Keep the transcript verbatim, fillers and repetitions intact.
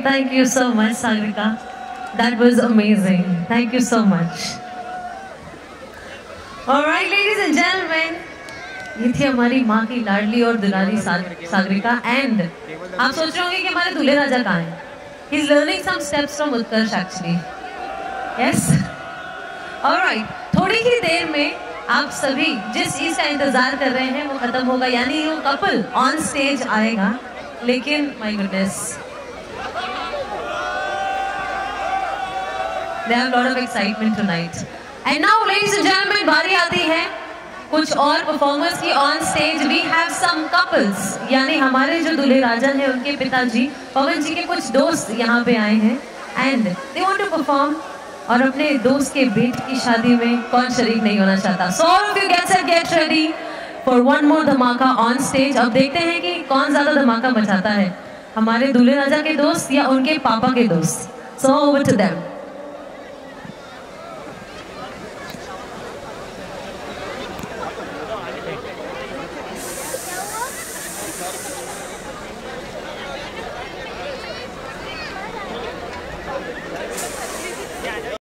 thank you so much, Sagrika. That was amazing. Thank you so much. All right, ladies and gentlemen, ये थी हमारी माँ की लाडली और दुलारी सागरिका. एंड आप सोच रहे होंगे कि हमारे दूल्हे राजा कहाँ हैं? He's learning some steps from Utkarsh actually. Yes. All right. थोड़ी ही देर में आप सभी जिस चीज का इंतजार कर रहे हैं वो खत्म होगा, यानी वो कपल ऑन स्टेज आएगा. लेकिन my goodness, they have a lot of excitement tonight. And now, ladies and gentlemen, बारी आती है कुछ और परफॉर्मर्स की on stage. We have some couples, यानी हमारे जो दूल्हे राजा हैं उनके पिताजी पवन जी के कुछ दोस्त यहाँ पे आए हैं and they want to perform. और अपने दोस्त के बेटे की शादी में कौन शरीक नहीं होना चाहता. So all of you get set, get ready for one more धमाका ऑन स्टेज. अब देखते हैं कि कौन ज्यादा धमाका मचाता है, हमारे दूल्हे राजा के दोस्त या उनके पापा के दोस्त. So over to them.